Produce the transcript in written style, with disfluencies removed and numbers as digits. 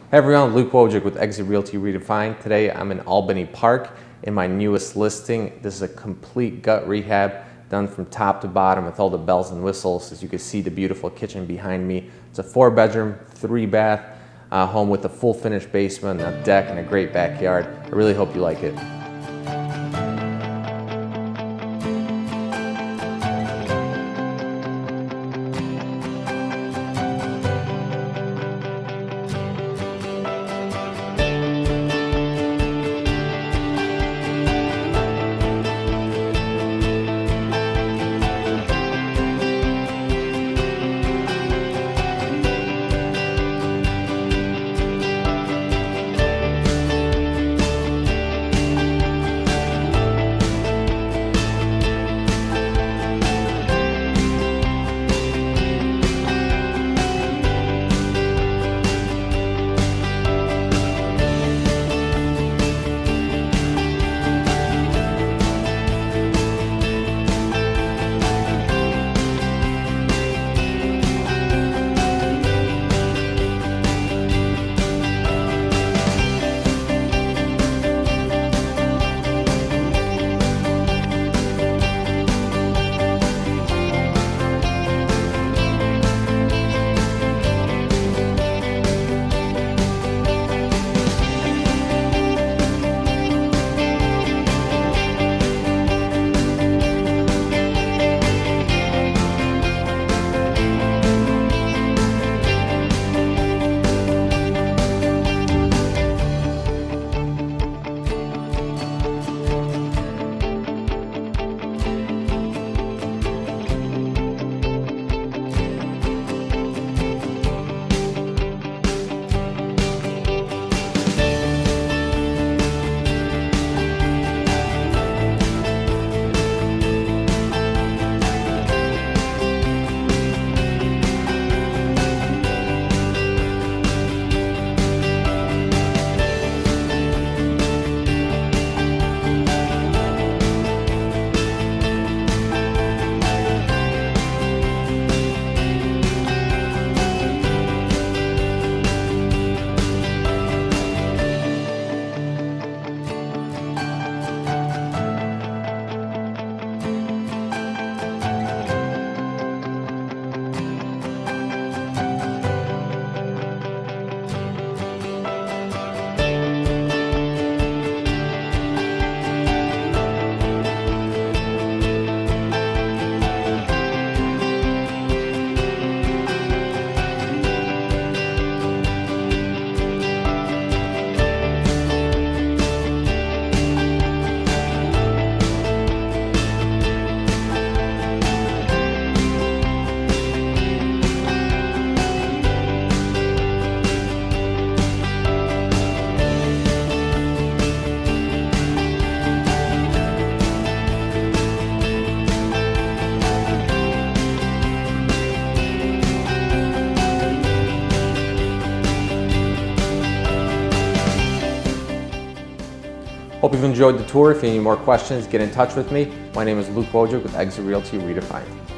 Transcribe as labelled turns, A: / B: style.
A: Hey everyone, Luke Wojcik with Exit Realty Redefined. Today I'm in Albany Park in my newest listing. This is a complete gut rehab done from top to bottom with all the bells and whistles. As you can see, the beautiful kitchen behind me. It's a 4-bedroom, 3-bath home with a full finished basement, a deck, and a great backyard. I really hope you like it. Hope you've enjoyed the tour. If you have any more questions, get in touch with me. My name is Luke Wojcik with Exit Realty Redefined.